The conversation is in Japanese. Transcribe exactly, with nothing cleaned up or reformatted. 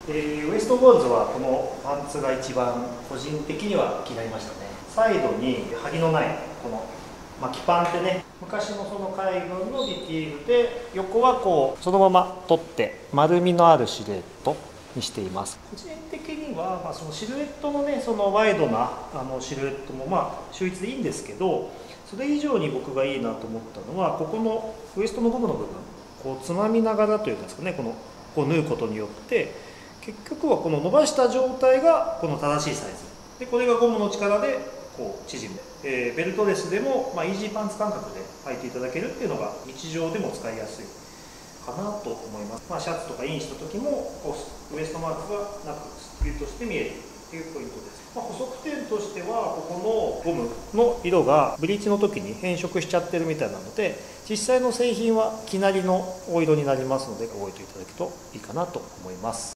えー、ウエストゴールズはこのパンツが一番個人的には気になりましたね。サイドに張りのないこの巻きパンってね、昔のその海軍のディティールで、横はこうそのまま取って丸みのあるシルエットにしています。個人的には、まあ、そのシルエットのね、そのワイドなあのシルエットもまあ秀逸でいいんですけど、それ以上に僕がいいなと思ったのは、ここのウエストのゴムの部分、こうつまみながらというんですかね、このこう縫うことによって結局はこの伸ばした状態がこの正しいサイズで、これがゴムの力でこう縮む、えー、ベルトレスでも、まあ、イージーパンツ感覚で履いていただけるっていうのが日常でも使いやすいかなと思います。まあ、シャツとかインした時もウエストマークがなくすっきりとして見えるっていうポイントです。まあ、補足点としては、ここのゴムの色がブリーチの時に変色しちゃってるみたいなので、実際の製品は生成りのお色になりますので、覚えていただくといいかなと思います。